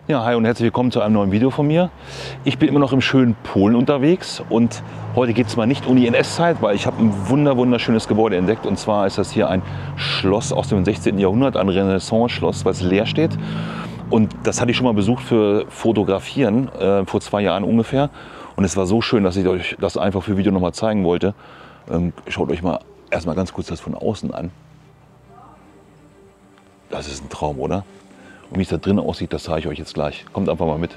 Ja, hi und herzlich willkommen zu einem neuen Video von mir. Ich bin immer noch im schönen Polen unterwegs und heute geht es mal nicht um die NS-Zeit, weil ich habe ein wunderschönes Gebäude entdeckt. Und zwar ist das hier ein Schloss aus dem 16. Jahrhundert, ein Renaissance-Schloss, was leer steht. Und das hatte ich schon mal besucht für Fotografieren, vor 2 Jahren ungefähr. Und es war so schön, dass ich euch das einfach für Video noch mal zeigen wollte. Schaut euch mal erstmal ganz kurz das von außen an. Das ist ein Traum, oder? Und wie es da drin aussieht, das zeige ich euch jetzt gleich. Kommt einfach mal mit.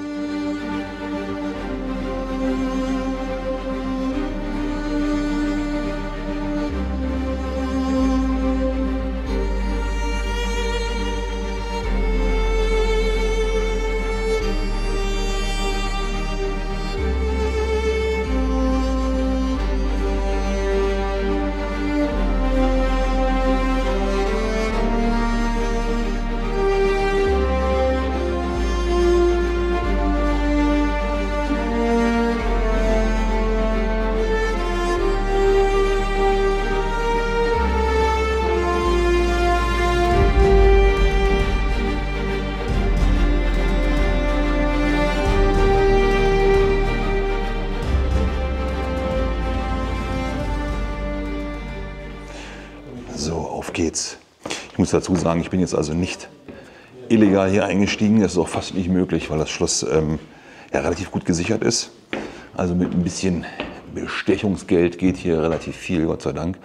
So, auf geht's. Ich muss dazu sagen, ich bin jetzt also nicht illegal hier eingestiegen. Das ist auch fast nicht möglich, weil das Schloss ja, relativ gut gesichert ist. Also mit ein bisschen Bestechungsgeld geht hier relativ viel, Gott sei Dank.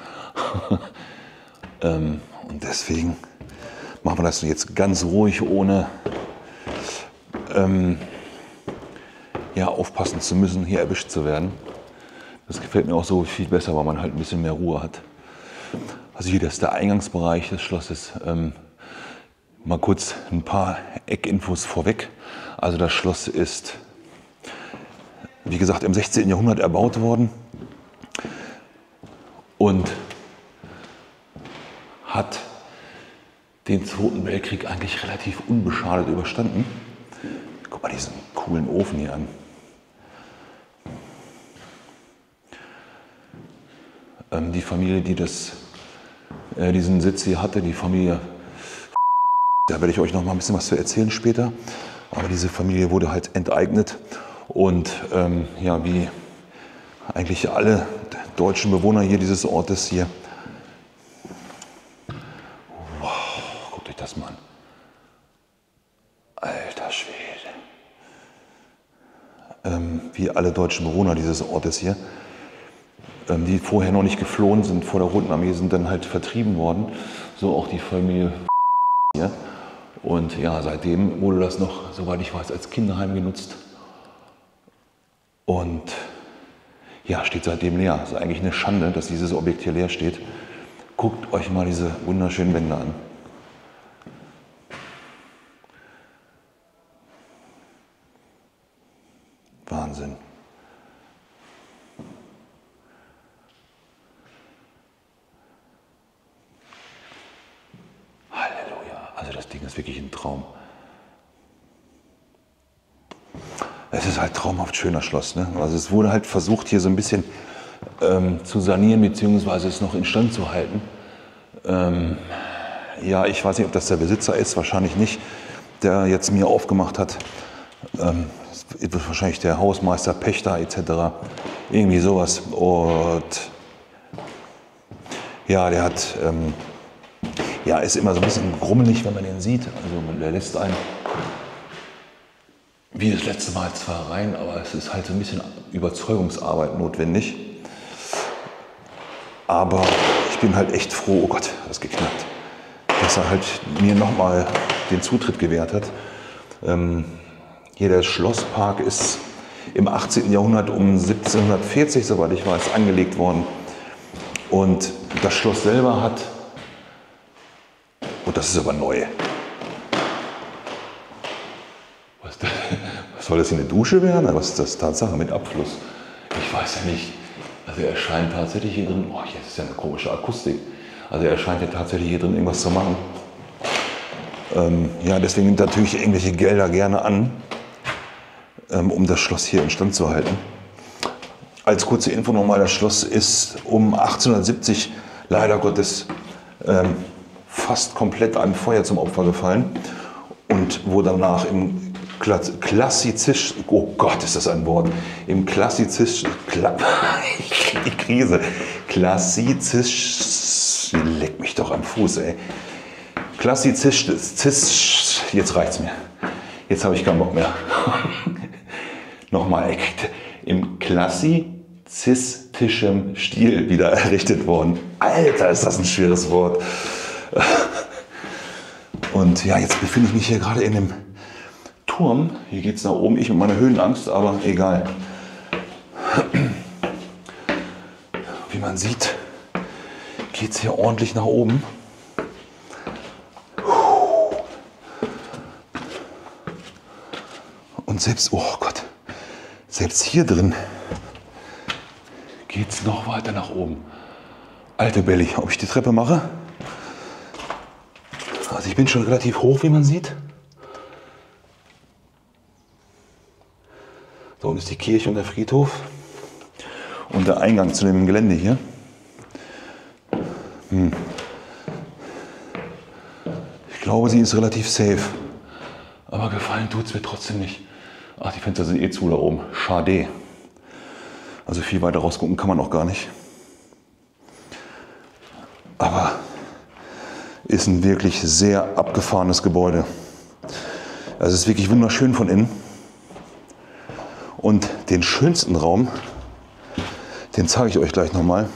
Und deswegen machen wir das jetzt ganz ruhig, ohne ja, aufpassen zu müssen, hier erwischt zu werden. Das gefällt mir auch so viel besser, weil man halt ein bisschen mehr Ruhe hat. Also hier, das ist der Eingangsbereich des Schlosses. Mal kurz ein paar Eckinfos vorweg. Also das Schloss ist, wie gesagt, im 16. Jahrhundert erbaut worden und hat den Zweiten Weltkrieg eigentlich relativ unbeschadet überstanden. Guck mal diesen coolen Ofen hier an. Die Familie, die diesen Sitz hier hatte, die Familie, da werde ich euch noch mal ein bisschen was zu erzählen später, aber diese Familie wurde halt enteignet und ja, wie eigentlich alle deutschen Bewohner hier dieses Ortes hier, wow, guckt euch das mal an, alter Schwede, wie alle deutschen Bewohner dieses Ortes hier, die vorher noch nicht geflohen sind vor der Roten Armee, sind dann halt vertrieben worden. So auch die Familie hier. Und ja, seitdem wurde das noch, soweit ich weiß, als Kinderheim genutzt. Und ja, steht seitdem leer. Es ist eigentlich eine Schande, dass dieses Objekt hier leer steht. Guckt euch mal diese wunderschönen Wände an. Wahnsinn. Also das Ding ist wirklich ein Traum. Es ist halt traumhaft schöner Schloss, ne? Also es wurde halt versucht, hier so ein bisschen zu sanieren, beziehungsweise es noch instand zu halten. Ja, ich weiß nicht, ob das der Besitzer ist, wahrscheinlich nicht, der jetzt mir aufgemacht hat. Es wird wahrscheinlich der Hausmeister, Pächter etc. Irgendwie sowas. Und ja, der hat... ja, ist immer so ein bisschen grummelig, wenn man den sieht. Also der lässt einen wie das letzte Mal zwar rein, aber es ist halt so ein bisschen Überzeugungsarbeit notwendig. Aber ich bin halt echt froh, oh Gott, das geknackt, dass er halt mir nochmal den Zutritt gewährt hat. Hier der Schlosspark ist im 18. Jahrhundert um 1740, soweit ich weiß, angelegt worden. Und das Schloss selber hat, und das ist aber neu. Was soll das hier, eine Dusche werden? Was ist das? Tatsache mit Abfluss? Ich weiß ja nicht. Also er scheint tatsächlich hier drin, oh, hier ist ja eine komische Akustik. Also er scheint ja tatsächlich hier drin irgendwas zu machen. Ja, deswegen nimmt er natürlich irgendwelche Gelder gerne an, um das Schloss hier instand zu halten. Als kurze Info nochmal, das Schloss ist um 1870 leider Gottes fast komplett einem Feuer zum Opfer gefallen und wurde danach im Klassizistisch, oh Gott, ist das ein Wort, im Klassizistisch, die Krise, Klassizistisch, leck mich doch am Fuß, ey. Klassizistisch, jetzt reicht's mir, jetzt habe ich keinen Bock mehr. Nochmal, im klassizistischem Stil wieder errichtet worden. Alter, ist das ein schweres Wort. Und ja, jetzt befinde ich mich hier gerade in dem Turm. Hier geht es nach oben. Ich mit meiner Höhenangst, aber egal. Wie man sieht, geht es hier ordentlich nach oben. Und selbst, oh Gott, selbst hier drin geht es noch weiter nach oben. Alte Belly, ob ich die Treppe mache? Also ich bin schon relativ hoch, wie man sieht. Da unten ist die Kirche und der Friedhof und der Eingang zu dem Gelände hier. Ich glaube, sie ist relativ safe. Aber gefallen tut es mir trotzdem nicht. Ach, die Fenster sind eh zu da oben. Schade. Also viel weiter rausgucken kann man auch gar nicht. Aber ist ein wirklich sehr abgefahrenes Gebäude. Also es ist wirklich wunderschön von innen. Und den schönsten Raum, den zeige ich euch gleich nochmal.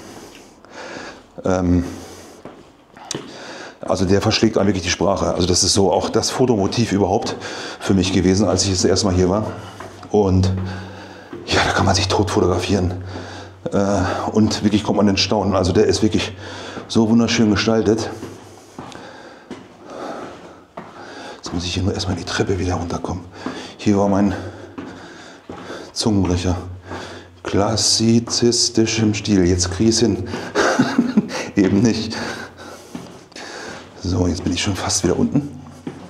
Also der verschlägt einem wirklich die Sprache. Also das ist so auch das Fotomotiv überhaupt für mich gewesen, als ich das erste Mal hier war. Und ja, da kann man sich tot fotografieren. Und wirklich kommt man ins Staunen. Also der ist wirklich so wunderschön gestaltet. Jetzt muss ich hier nur erstmal die Treppe wieder runterkommen. Hier war mein Zungenbrecher. Klassizistischem Stil. Jetzt kriege ich es hin. Eben nicht. So, jetzt bin ich schon fast wieder unten.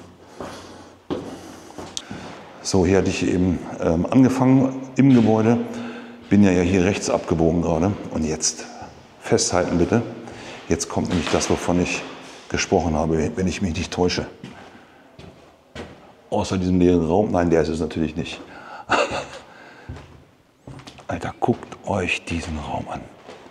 So, hier hatte ich eben angefangen im Gebäude. Bin ja hier rechts abgebogen gerade. Und jetzt festhalten bitte. Jetzt kommt nämlich das, wovon ich gesprochen habe, wenn ich mich nicht täusche. Außer diesem leeren Raum. Nein, der ist es natürlich nicht. Alter, guckt euch diesen Raum an.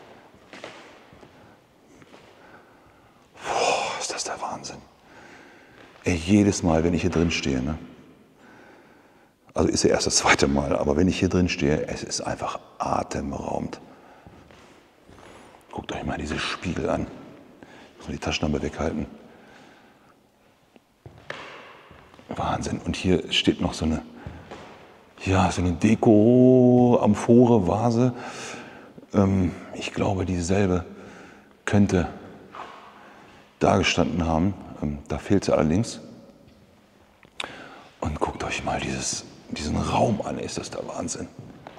Boah, ist das der Wahnsinn. Ey, jedes Mal, wenn ich hier drin stehe, ne? Also ist ja erst das zweite Mal, aber wenn ich hier drin stehe, es ist einfach atemberaubend. Guckt euch mal diese Spiegel an. Ich muss die Taschenlampe weghalten. Wahnsinn. Und hier steht noch so eine, ja, so eine Deko-Amphore-Vase. Ich glaube, dieselbe könnte da gestanden haben. Da fehlt sie allerdings. Und guckt euch mal diesen Raum an. Ist das der Wahnsinn.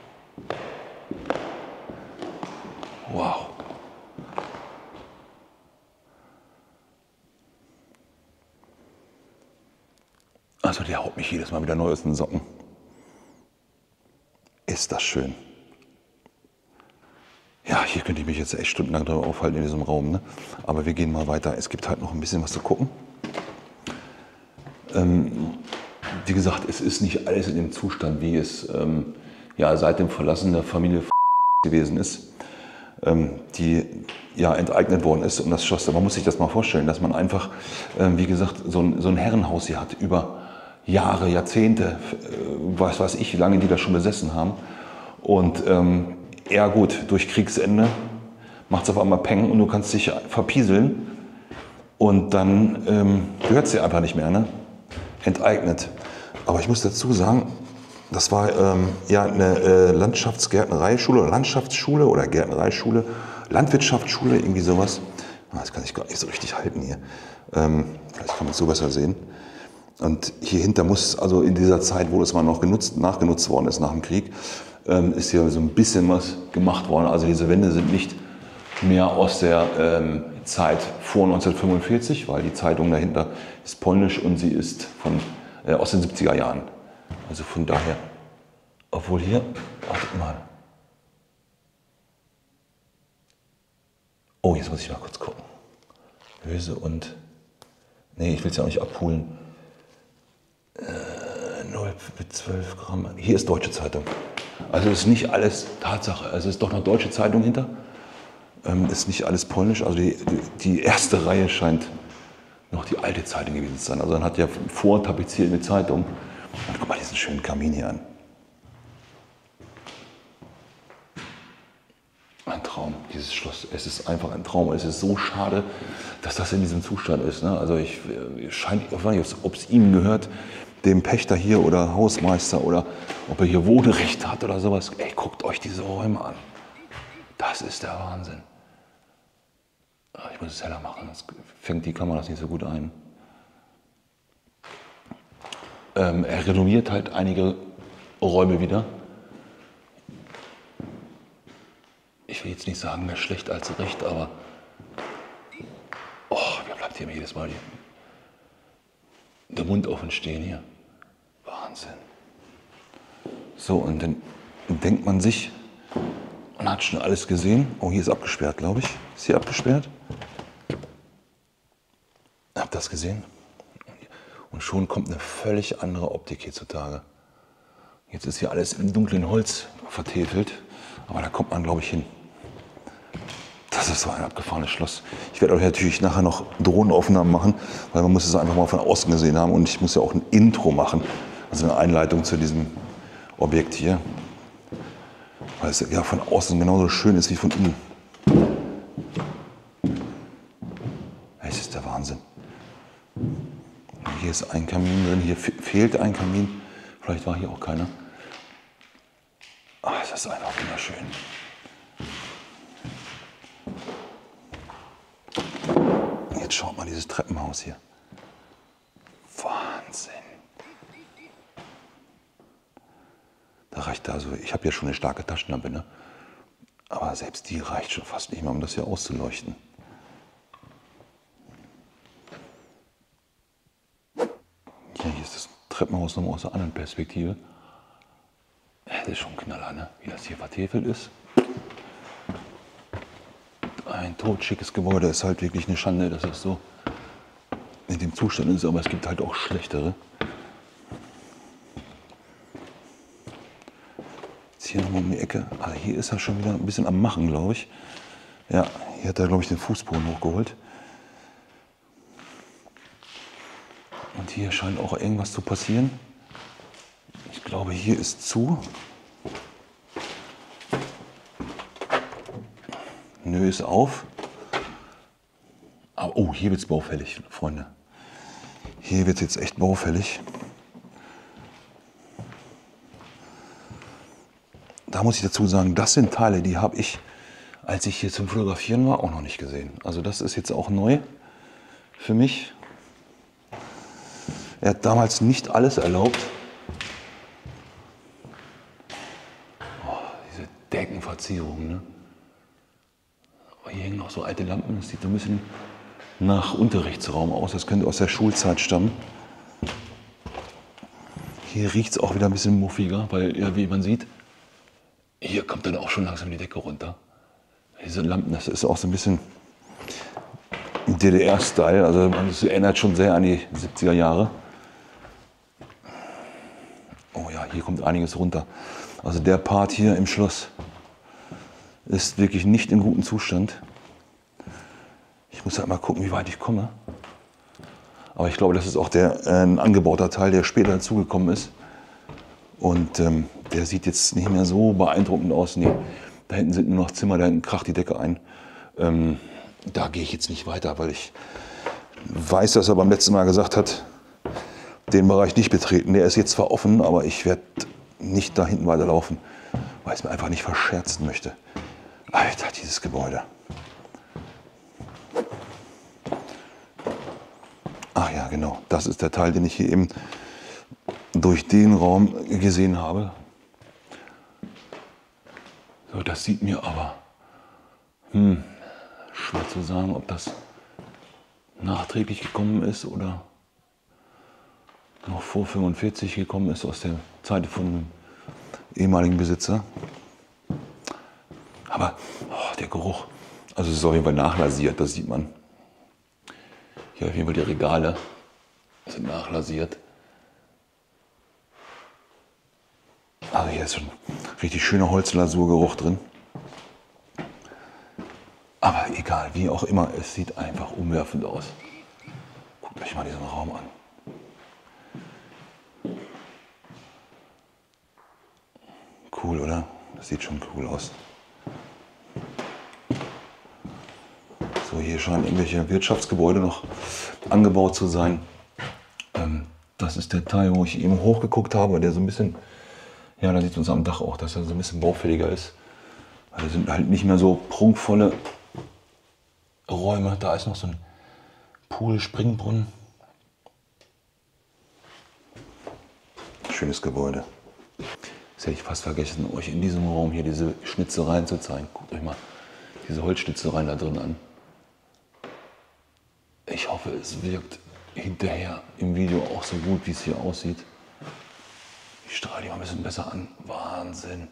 Wow. Also der haut mich jedes Mal wieder neu aus den Socken. Ist das schön. Ja, hier könnte ich mich jetzt echt stundenlang drüber aufhalten in diesem Raum. Ne? Aber wir gehen mal weiter. Es gibt halt noch ein bisschen was zu gucken. Wie gesagt, es ist nicht alles in dem Zustand, wie es ja, seit dem Verlassen der Familie gewesen ist, die ja enteignet worden ist. Und das Schloss, man muss sich das mal vorstellen, dass man einfach, wie gesagt, so ein Herrenhaus hier hat, über Jahre, Jahrzehnte, was weiß ich, wie lange die das schon besessen haben. Und ja gut, durch Kriegsende macht es auf einmal Peng und du kannst dich verpieseln. Und dann gehört es dir einfach nicht mehr, ne? Enteignet. Aber ich muss dazu sagen, das war ja eine Landschaftsgärtnereischule oder Landschaftsschule oder Gärtnereischule, Landwirtschaftsschule, irgendwie sowas. Das kann ich gar nicht so richtig halten hier. Vielleicht kann man es so besser sehen. Und hier hinter muss, also in dieser Zeit, wo das mal noch nachgenutzt worden ist nach dem Krieg, ist hier so ein bisschen was gemacht worden. Also diese Wände sind nicht mehr aus der Zeit vor 1945, weil die Zeitung dahinter ist polnisch und sie ist aus den 70er Jahren. Also von daher, obwohl hier, wartet mal. Oh, jetzt muss ich mal kurz gucken. Böse und, nee, ich will es ja auch nicht abholen. 0 mit 12 Gramm. Hier ist Deutsche Zeitung. Also ist nicht alles Tatsache. Also ist doch noch Deutsche Zeitung hinter. Ist nicht alles polnisch. Also die erste Reihe scheint noch die alte Zeitung gewesen zu sein. Also dann hat ja vortapeziert mit Zeitung. Und guck mal diesen schönen Kamin hier an. Ein Traum, dieses Schloss. Es ist einfach ein Traum. Und es ist so schade, dass das in diesem Zustand ist. Ne? Also ich weiß nicht, ob es ihm gehört, dem Pächter hier oder Hausmeister, oder ob er hier Wohnrecht hat oder sowas. Ey, guckt euch diese Räume an. Das ist der Wahnsinn. Ich muss es heller machen, sonst fängt die Kamera das nicht so gut ein. Er renoviert halt einige Räume wieder. Ich will jetzt nicht sagen, mehr schlecht als recht, aber mir bleibt hier jedes Mal der Mund offen stehen hier. Wahnsinn. So, und dann denkt man sich, man hat schon alles gesehen. Oh, hier ist abgesperrt, glaube ich. Ist hier abgesperrt? Habt ihr das gesehen? Und schon kommt eine völlig andere Optik hier zutage. Jetzt ist hier alles im dunklen Holz vertäfelt, aber da kommt man, glaube ich, hin. Das ist so ein abgefahrenes Schloss. Ich werde euch natürlich nachher noch Drohnenaufnahmen machen, weil man muss es einfach mal von außen gesehen haben. Und ich muss ja auch ein Intro machen, also eine Einleitung zu diesem Objekt hier. Weil es ja von außen genauso schön ist wie von innen. Es ist der Wahnsinn. Hier ist ein Kamin drin, hier fehlt ein Kamin. Vielleicht war hier auch keiner. Es ist einfach wunderschön. Jetzt schaut mal dieses Treppenhaus hier. Wahnsinn. Da reicht also, ich habe ja schon eine starke Taschenlampe, ne? Aber selbst die reicht schon fast nicht mehr, um das hier auszuleuchten. Ja, hier ist das Treppenhaus nochmal aus einer anderen Perspektive. Das ist schon ein Knaller, ne? Wie das hier vertäfelt ist. Ein totschickes Gebäude, ist halt wirklich eine Schande, dass es so in dem Zustand ist, aber es gibt halt auch schlechtere. Jetzt hier nochmal um die Ecke. Also hier ist er schon wieder ein bisschen am Machen, glaube ich. Ja, hier hat er, glaube ich, den Fußboden hochgeholt. Und hier scheint auch irgendwas zu passieren. Ich glaube, hier ist zu. Nö, ist auf. Aber oh, hier wird es baufällig, Freunde. Hier wird es jetzt echt baufällig. Da muss ich dazu sagen, das sind Teile, die habe ich, als ich hier zum Fotografieren war, auch noch nicht gesehen. Also das ist jetzt auch neu für mich. Er hat damals nicht alles erlaubt. Oh, diese Deckenverzierung, ne? Aber hier hängen noch so alte Lampen. Das sieht so ein bisschen nach Unterrichtsraum aus. Das könnte aus der Schulzeit stammen. Hier riecht es auch wieder ein bisschen muffiger, weil, ja, wie man sieht, hier kommt dann auch schon langsam die Decke runter. Diese Lampen, das ist auch so ein bisschen DDR-Style. Also es erinnert schon sehr an die 70er Jahre. Oh ja, hier kommt einiges runter. Also der Part hier im Schloss ist wirklich nicht in gutem Zustand. Ich muss halt mal gucken, wie weit ich komme. Aber ich glaube, das ist auch ein angebauter Teil, der später dazugekommen ist. Und der sieht jetzt nicht mehr so beeindruckend aus. Nee, da hinten sind nur noch Zimmer, da hinten kracht die Decke ein. Da gehe ich jetzt nicht weiter, weil ich weiß, dass er beim letzten Mal gesagt hat, den Bereich nicht betreten. Der ist jetzt zwar offen, aber ich werde nicht da hinten weiterlaufen, weil ich es mir einfach nicht verscherzen möchte. Alter, dieses Gebäude. Ach ja, genau. Das ist der Teil, den ich hier eben durch den Raum gesehen habe. So, das sieht mir aber schwer zu sagen, ob das nachträglich gekommen ist oder noch vor 45 gekommen ist aus der Zeit von dem ehemaligen Besitzer. Aber der Geruch, also es ist auf jeden Fall nachlasiert, das sieht man. Hier auf jeden Fall die Regale sind nachlasiert. Also hier ist schon richtig schöner Holzlasurgeruch drin. Aber egal, wie auch immer, es sieht einfach umwerfend aus. Guckt euch mal diesen Raum an. Cool, oder? Das sieht schon cool aus. So, hier scheinen irgendwelche Wirtschaftsgebäude noch angebaut zu sein. Das ist der Teil, wo ich eben hochgeguckt habe, der so ein bisschen, ja, da sieht man es am Dach auch, dass er so ein bisschen baufälliger ist. Weil das sind halt nicht mehr so prunkvolle Räume. Da ist noch so ein Pool, Springbrunnen. Schönes Gebäude. Das hätte ich fast vergessen, euch in diesem Raum hier diese Schnitzereien zu zeigen. Guckt euch mal diese Holzschnitzereien da drin an. Ich hoffe, es wirkt hinterher im Video auch so gut, wie es hier aussieht. Ich strahle die mal ein bisschen besser an. Wahnsinn.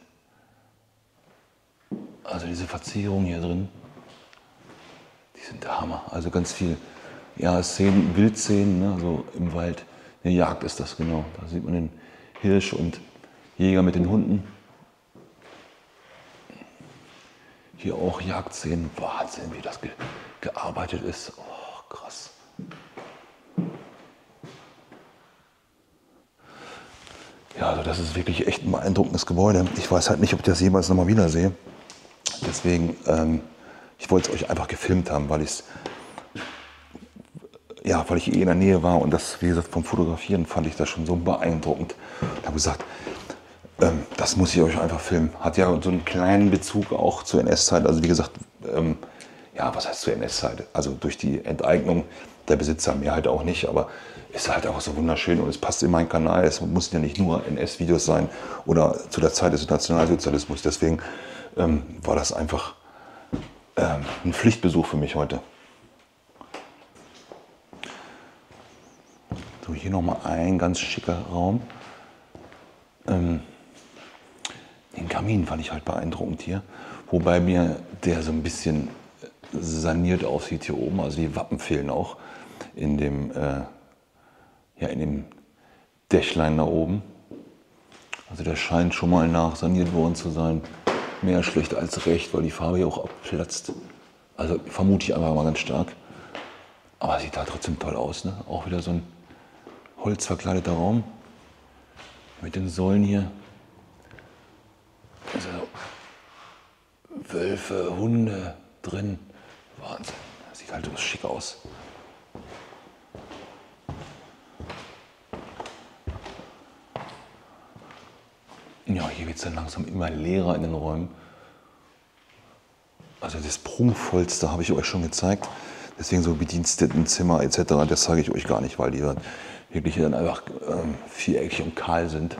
Also diese Verzierungen hier drin, die sind der Hammer. Also ganz viel, ja, Szenen, Wildszenen, ne? So im Wald. Eine Jagd ist das genau. Da sieht man den Hirsch und Jäger mit den Hunden. Hier auch Jagdszenen. Wahnsinn, wie das gearbeitet ist. Oh, krass. Ja, also das ist wirklich echt ein beeindruckendes Gebäude. Ich weiß halt nicht, ob ich das jemals nochmal wiedersehe. Deswegen, ich wollte es euch einfach gefilmt haben, weil ich in der Nähe war und das, wie gesagt, vom Fotografieren fand ich das schon so beeindruckend. Ich habe gesagt, das muss ich euch einfach filmen. Hat ja so einen kleinen Bezug auch zur NS-Zeit. Also wie gesagt, ja, was heißt zur NS-Zeit? Also durch die Enteignung der Besitzer, mehr halt auch nicht, aber ist halt auch so wunderschön und es passt in meinen Kanal. Es muss ja nicht nur NS-Videos sein oder zu der Zeit des Nationalsozialismus. Deswegen war das einfach ein Pflichtbesuch für mich heute. So, hier nochmal ein ganz schicker Raum. Den Kamin fand ich halt beeindruckend hier. Wobei mir der so ein bisschen saniert aussieht hier oben. Also die Wappen fehlen auch in dem Dächlein da oben. Also der scheint schon mal nachsaniert worden zu sein. Mehr schlecht als recht, weil die Farbe hier auch abplatzt. Also vermute ich einfach mal ganz stark. Aber sieht da trotzdem toll aus, ne? Auch wieder so ein holzverkleideter Raum. Mit den Säulen hier. Also Wölfe, Hunde drin. Wahnsinn. Das sieht halt so schick aus. Ja, hier wird es dann langsam immer leerer in den Räumen. Also das Prunkvollste habe ich euch schon gezeigt. Deswegen so Bedienstetenzimmer etc., das zeige ich euch gar nicht, weil die wirklich dann einfach viereckig und kahl sind.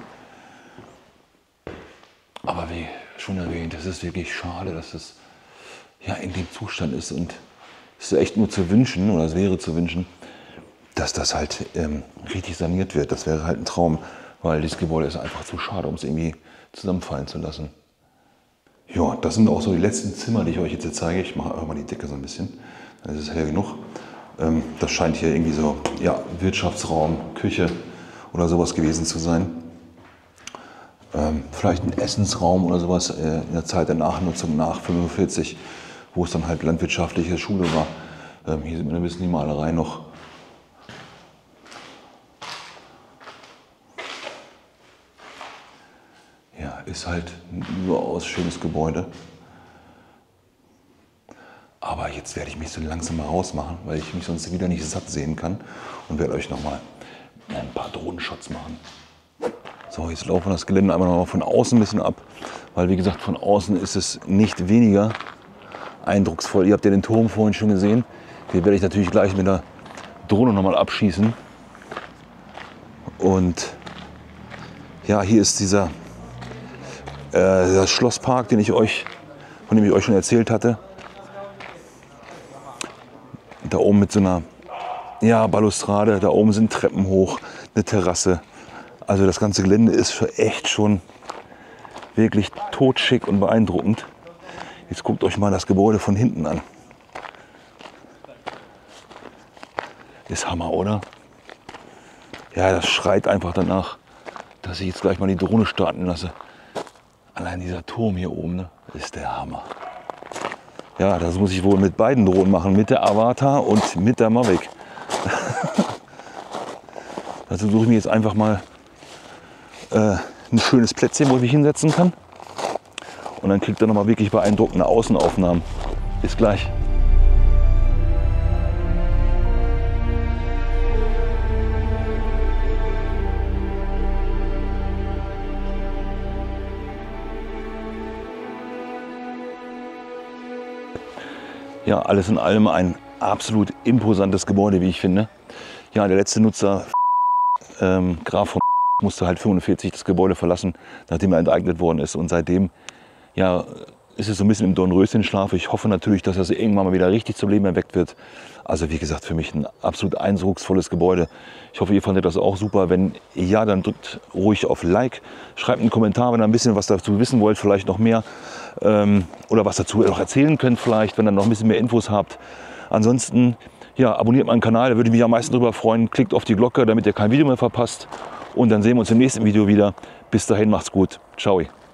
Aber wie schon erwähnt, es ist wirklich schade, dass es ja in dem Zustand ist. Und es ist echt nur zu wünschen, oder es wäre zu wünschen, dass das halt richtig saniert wird. Das wäre halt ein Traum, weil dieses Gebäude ist einfach zu schade, um es irgendwie zusammenfallen zu lassen. Ja, das sind auch so die letzten Zimmer, die ich euch jetzt zeige. Ich mache einfach mal die Decke so ein bisschen, dann ist es hell genug. Das scheint hier irgendwie so, ja, Wirtschaftsraum, Küche oder sowas gewesen zu sein. Vielleicht ein Essensraum oder sowas in der Zeit der Nachnutzung nach 1945, wo es dann halt landwirtschaftliche Schule war. Hier sieht man ein bisschen die Malerei noch. Ja, ist halt ein überaus schönes Gebäude. Aber jetzt werde ich mich so langsam mal rausmachen, weil ich mich sonst wieder nicht satt sehen kann und werde euch nochmal ein paar Drohnenshots machen. So, jetzt laufen wir das Gelände einmal noch von außen ein bisschen ab, weil wie gesagt, von außen ist es nicht weniger eindrucksvoll. Ihr habt ja den Turm vorhin schon gesehen. Den werde ich natürlich gleich mit der Drohne nochmal abschießen. Und ja, hier ist dieser Schlosspark, von dem ich euch schon erzählt hatte. Da oben mit so einer Balustrade, da oben sind Treppen hoch, eine Terrasse. Also das ganze Gelände ist echt schon wirklich totschick und beeindruckend. Jetzt guckt euch mal das Gebäude von hinten an. Ist Hammer, oder? Ja, das schreit einfach danach, dass ich jetzt gleich mal die Drohne starten lasse. Allein dieser Turm hier oben, ne, ist der Hammer. Ja, das muss ich wohl mit beiden Drohnen machen, mit der Avatar und mit der Mavic. Also suche ich mir jetzt einfach mal ein schönes Plätzchen, wo ich mich hinsetzen kann. Und dann kriegt er nochmal wirklich beeindruckende Außenaufnahmen. Bis gleich. Ja, alles in allem ein absolut imposantes Gebäude, wie ich finde. Ja, der letzte Nutzer, Graf von musste halt 45 das Gebäude verlassen, nachdem er enteignet worden ist. Und seitdem ja, ist es so ein bisschen im Dornröschenschlaf. Ich hoffe natürlich, dass das irgendwann mal wieder richtig zum Leben erweckt wird. Also wie gesagt, für mich ein absolut eindrucksvolles Gebäude. Ich hoffe, ihr fandet das auch super. Wenn ja, dann drückt ruhig auf Like. Schreibt einen Kommentar, wenn ihr ein bisschen was dazu wissen wollt, vielleicht noch mehr. Oder was dazu noch erzählen könnt vielleicht, wenn ihr noch ein bisschen mehr Infos habt. Ansonsten, ja, abonniert meinen Kanal, da würde ich mich am meisten darüber freuen. Klickt auf die Glocke, damit ihr kein Video mehr verpasst. Und dann sehen wir uns im nächsten Video wieder. Bis dahin, macht's gut. Ciao.